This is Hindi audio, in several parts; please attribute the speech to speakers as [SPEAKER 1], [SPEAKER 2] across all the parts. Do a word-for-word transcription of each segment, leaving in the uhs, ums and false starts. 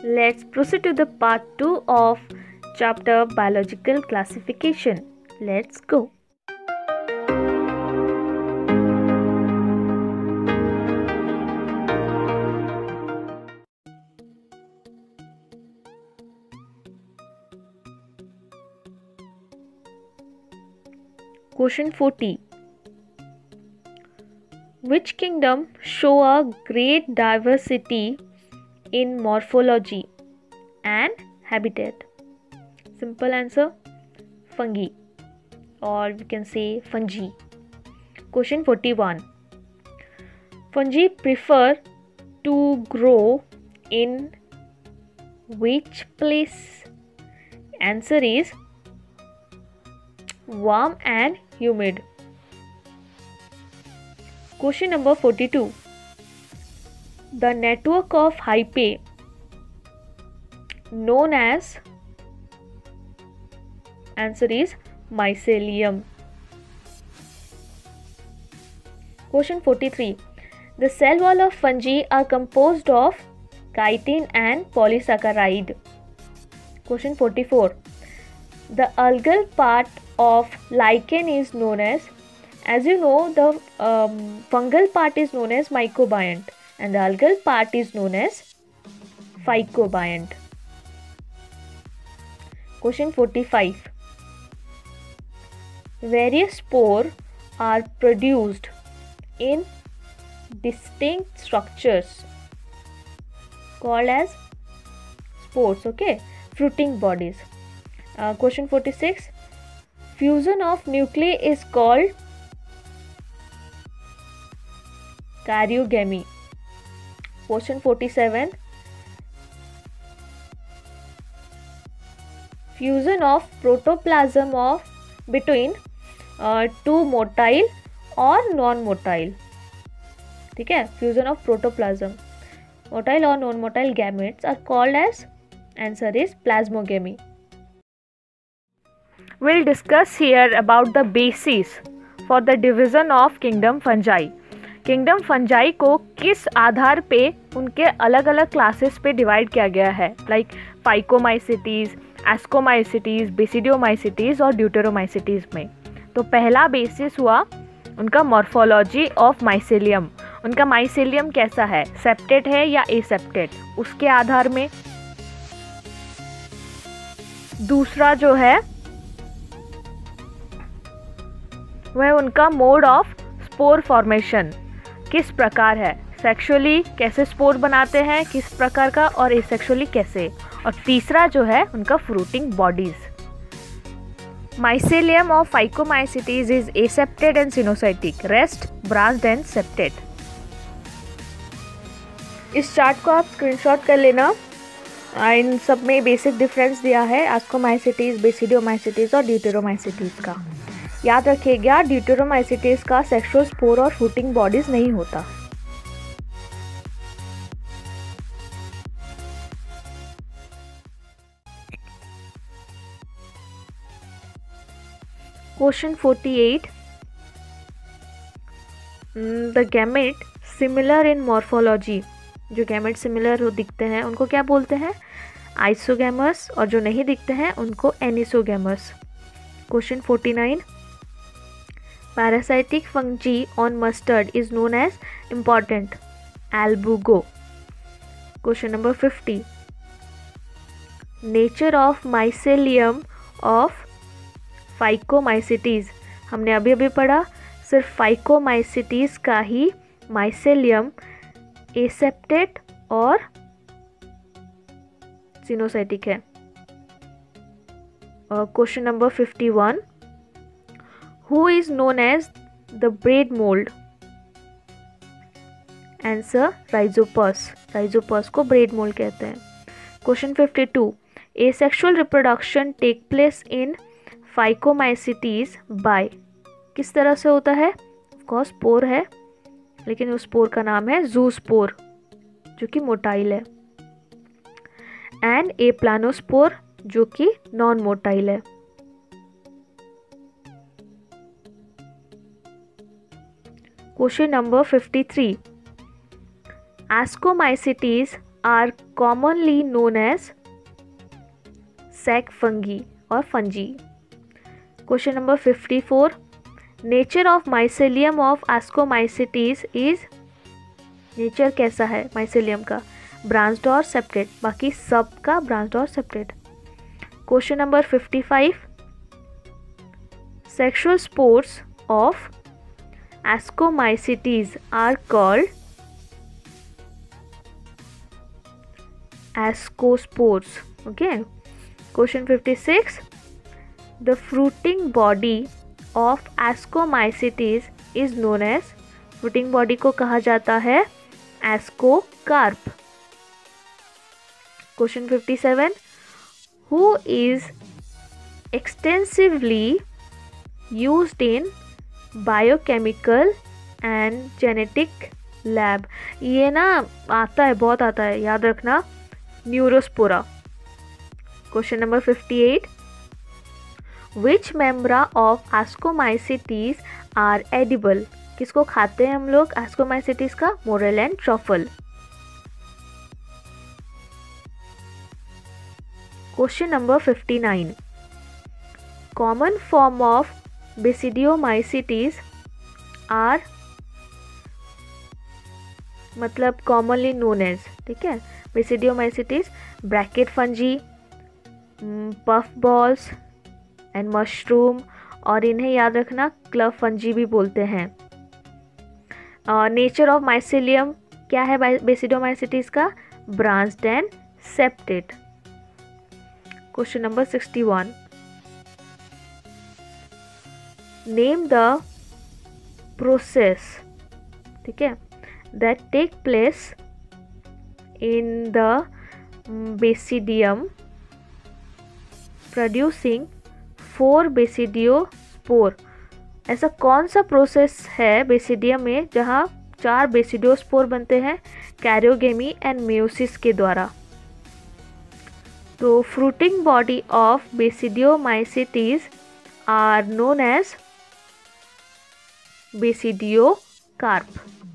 [SPEAKER 1] Let's proceed to the part two of chapter biological classification. Let's go. Question forty. Which kingdom show a great diversity in morphology and habitat? Simple answer, fungi, or we can say fungi. Question forty-one. Fungi prefer to grow in which place? Answer is warm and humid. Question number forty-two. The network of hyphae known as, answer is mycelium. Question forty-three. The cell wall of fungi are composed of chitin and polysaccharide. Question forty-four. The algal part of lichen is known as, as you know, the um, fungal part is known as mycobiont and the algal part is known as phycobiont. Question forty-five. Various spores are produced in distinct structures called as spores, okay, fruiting bodies. Uh, question forty-six. Fusion of nuclei is called karyogamy. Question forty-seven. Fusion of protoplasm of between uh, two motile और नॉन मोटाइल, ठीक है, फ्यूजन ऑफ प्रोटोप्लाज्म, मोटाइल और non motile gametes are called as, answer is plasmogamy. We'll discuss here about the basis for the division of kingdom fungi. Kingdom fungi को किस आधार पे उनके अलग अलग क्लासेस पे डिवाइड किया गया है, लाइक फाइकोमाइसिटीज, एस्कोमाइसिटीज, बेसिडियोमाइसिटीज और ड्यूटेरोमाइसिटीज में. तो पहला बेसिस हुआ उनका मॉर्फोलॉजी ऑफ माइसेलियम. उनका माइसेलियम कैसा है, सेप्टेट है या एसेप्टेट, उसके आधार में. दूसरा जो है वह उनका मोड ऑफ स्पोर फॉर्मेशन किस प्रकार है, सेक्सुअली कैसे स्पोर बनाते हैं, किस प्रकार का, और एसेक्सुअली कैसे. और तीसरा जो है उनका fruiting bodies. Mycelium of Phycomycetes is aseptate and sinusotic, rest branched and septate. इस चार्ट को आप स्क्रीनशॉट कर लेना. इन सब में बेसिक डिफरेंस दिया है एस्कोमाइसिटीज, बेसिडियोमाइसिटीज और ड्यूटेरोमाइसिटीज का. याद रखिएगा ड्यूटेरोमाइसिटीज का सेक्सुअल स्पोर और फ्रूटिंग बॉडीज नहीं होता. Question forty-eight. The gamete similar in morphology, जो गैमेट सिमिलर हो दिखते हैं उनको क्या बोलते हैं, आइसोगैमस, और जो नहीं दिखते हैं उनको anisogamous. Question forty-nine. Parasitic fungi on mustard is known as important, albugo. Question number fifty. Nature of mycelium of phycomycetes. हमने अभी अभी पढ़ा सिर्फ फाइकोमाइसिटीज का ही माइसेलियम एसेप्टेट और सिनोसाइटिक है. Question number fifty one. Who is known as the bread mould, answer Rhizopus. Rhizopus को ब्रेड मोल्ड कहते हैं. Question fifty two. Asexual reproduction take place in phycomycetes by, किस तरह से होता है, ऑफ कोर्स स्पोर है, लेकिन उस स्पोर का नाम है जूस्पोर जो कि मोटाइल है, एंड ए प्लानोस्पोर जो कि नॉन मोटाइल है. Question number fifty three. Ascomycetes are commonly known as sac fungi or fungi. Question number fifty-four. Nature of mycelium of ascomycetes is, nature कैसा है mycelium का? ब्रांच्ड और सेपरेट, बाकी सब का ब्रांच्ड और separate. Question number fifty-five. Sexual spores of ascomycetes are called ascospores. Okay. Question fifty-six. The fruiting body of ascomycetes is known as, fruiting body को कहा जाता है ascocarp. Question fifty-seven. Who is extensively used in biochemical and genetic lab? ये ना आता है, बहुत आता है, याद रखना, Neurospora. Question number fifty-eight. Which member of ascomycetes are edible? किसको खाते हैं हम लोग ascomycetes का? Morel and truffle. Question number fifty-nine. Common form of basidiomycetes are, मतलब commonly known as, ठीक है, basidiomycetes, bracket fungi, puff balls and mushroom, और इन्हें याद रखना क्लब फंजी भी बोलते हैं. नेचर ऑफ माइसेलियम क्या है बेसिडोमाइसिटीज का? Branched and septate. Question number sixty-one. Name the process, ठीक है, that take place in the basidium producing four basidiospore. ऐसा कौन सा प्रोसेस है बेसिडियम में जहाँ चार बेसिडियोस्पोर बनते हैं? कैरियोगेमी एंड मेयोसिस के द्वारा. तो fruiting body of basidiomycetes are known as basidiocarp.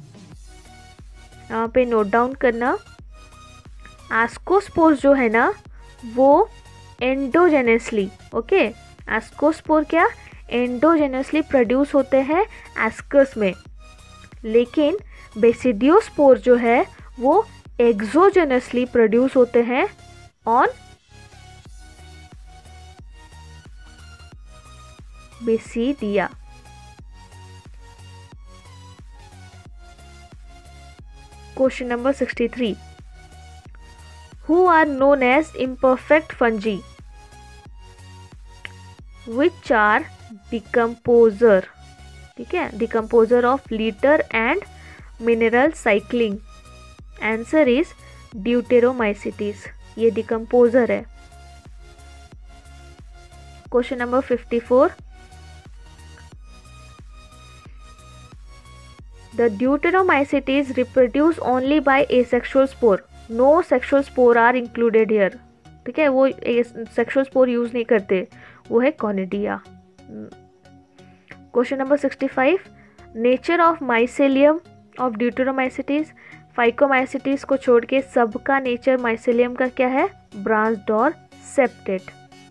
[SPEAKER 1] यहाँ पे नोट डाउन करना, एस्कोस्पोर जो है ना वो एंडोजेनसली, ओके, एस्कोस्पोर क्या एंडोजेनसली प्रोड्यूस होते हैं एस्कस में, लेकिन बेसिडियोस्पोर जो है वो एक्सोजेनसली प्रोड्यूस होते हैं on basidia. Question number sixty-three. Who are known as imperfect fungi? Which are decomposer, ठीक है, decomposer of litter and mineral cycling. Answer is deuteromycetes. ये decomposer है. Question number fifty-four. The deuteromycetes reproduce only by asexual spore. No sexual spore are included here. ठीक है, वो सेक्सुअल स्पोर यूज नहीं करते, वो है conidia. Question number sixty-five. Nature of mycelium of deuteromycetes. Phycomycetes को छोड़ के सबका नेचर माइसेलियम का क्या है? ब्रांच्ड और septed.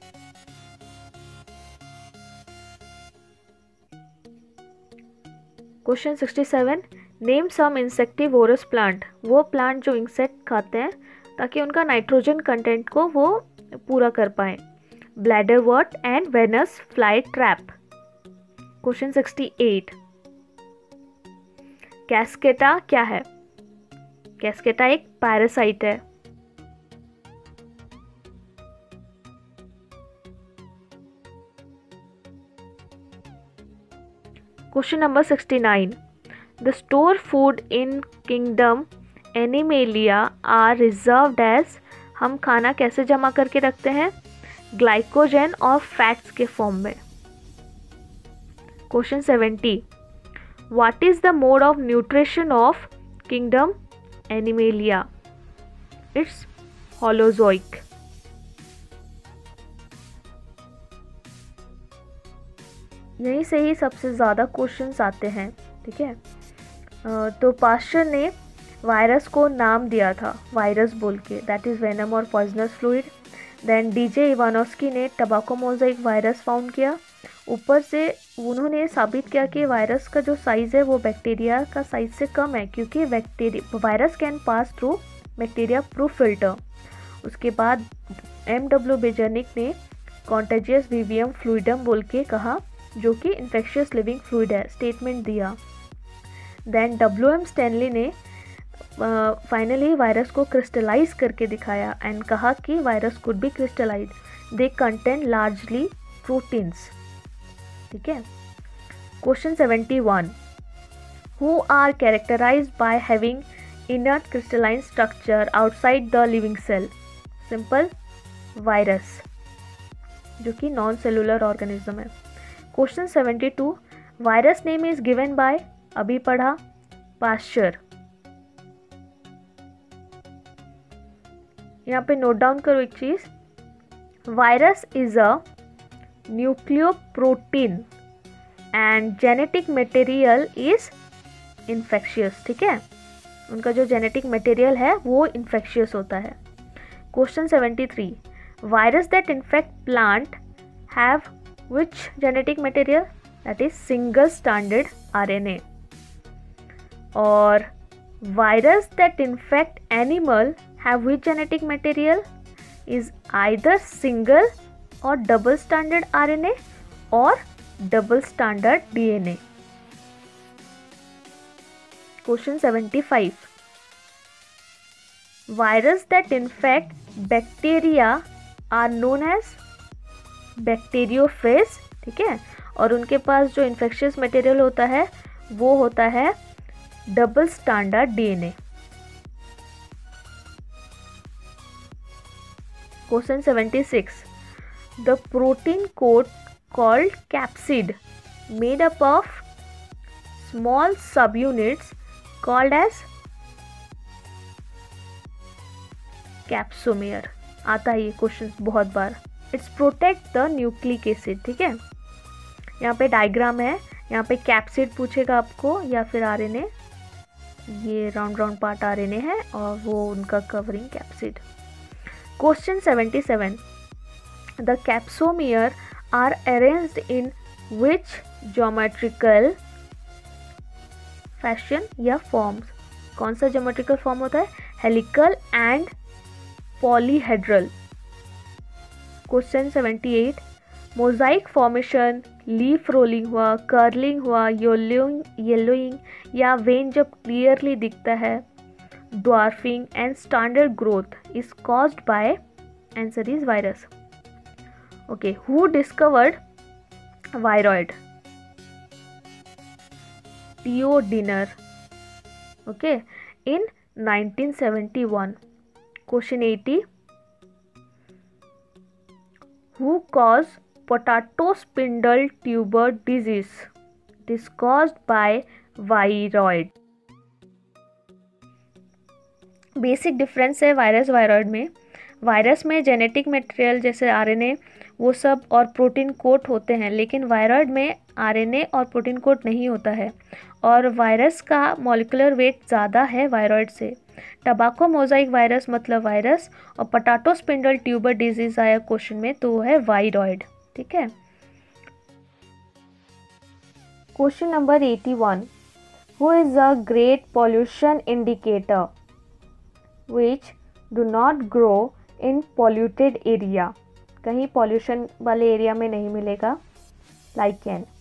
[SPEAKER 1] Question sixty-seven. Name some insectivorous plant. वो प्लांट जो इंसेक्ट खाते हैं ताकि उनका नाइट्रोजन कंटेंट को वो पूरा कर पाए. Bladderwort and Venus fly trap. Question sixty-eight. Cuscuta क्या है? कैस्केटा एक पैरासाइट है. Question number sixty-nine. The store food in kingdom Animalia are reserved as, हम खाना कैसे जमा करके रखते हैं? ग्लाइकोजन और फैट्स के फॉर्म में. Question seventy. What is the mode of nutrition of kingdom Animalia? It's holozoic. यहीं से ही सबसे ज़्यादा क्वेश्चंस आते हैं, ठीक है. तो पास्चर ने वायरस को नाम दिया था वायरस बोल के, दैट इज़ वेनम और poisonous fluid. Then DJ Ivanowsky ने टबाको मोज़ाइक वायरस फाउंड किया। ऊपर से उन्होंने साबित किया कि वायरस का जो साइज़ है वो बैक्टीरिया का साइज़ से कम है, क्योंकि bacteria virus can pass through bacteria proof filter. उसके बाद एम डब्ल्यू बेजर्निक ने कॉन्टेजियस वीवियम फ्लूइडम बोल के कहा, जो कि इन्फेक्शियस लिविंग फ्लूइड है, स्टेटमेंट दिया। देन डब्ल्यू एम स्टैनली ने फाइनली वायरस को क्रिस्टलाइज करके दिखाया एंड कहा कि virus could be crystallise, they contain largely proteins. ठीक है। Question seventy one, who are characterised by having inert crystalline structure outside the living cell? Simple, virus, जो कि नॉन सेलुलर ऑर्गेनिज्म है। Question seventy two, virus name is given by, अभी पढ़ा, पाश्चर। यहाँ पे नोट डाउन करो एक चीज, virus is a nucleoprotein and genetic material is infectious. ठीक है, उनका जो जेनेटिक मटेरियल है वो इन्फेक्शियस होता है। Question seventy three, virus that infect plant have which genetic material? That is single standard RNA. और virus that infect animal have which genetic material? Is either single or double stranded R N A or double stranded D N A. Question seventy-five, virus that infect bacteria are known as bacteriophage। ठीक है, और उनके पास जो इन्फेक्शियस मटेरियल होता है वो होता है double standard DNA. Question seventy six, the protein coat called capsid made up of small sub units called as capsomere. आता है ये क्वेश्चन बहुत बार। It's protect the nucleic acid. ठीक है, यहाँ पे डायग्राम है, यहाँ पे कैप्सिड पूछेगा आपको या फिर आरएनए, ये राउंड राउंड पार्ट आरएनए है और वो उनका covering capsid. Question seventy seven, the capsomere are arranged in which geometrical fashion या फॉर्म्स? कौन सा ज्योमेट्रिकल फॉर्म होता है? Helical and polyhedral. Question seventy eight, mosaic formation, leaf rolling हुआ, कर्लिंग हुआ, येलोइंग येलोइंग या वेन जब क्लियरली दिखता है, dwarfing and standard growth is caused by, answer is virus. Okay, who discovered viroid? T O Diener. Okay, in nineteen seventy one. Question eighty, who cause potato spindle tuber disease? It is caused by viroid. Basic difference है वायरस वायरॉइड में। वायरस में जेनेटिक मटेरियल जैसे आरएनए वो सब और प्रोटीन कोट होते हैं, लेकिन वायरॉइड में आरएनए और प्रोटीन कोट नहीं होता है, और वायरस का मॉलिक्यूलर वेट ज़्यादा है वायरॉइड से। टबाको मोजाइक वायरस मतलब वायरस, और पोटैटो स्पिंडल ट्यूबर डिजीज आया क्वेश्चन में तो वो है वायरॉइड। ठीक है। Question number eighty one, who is a great pollution indicator which do not grow in polluted area? कहीं पॉल्यूशन वाले एरिया में नहीं मिलेगा। लाइकेन।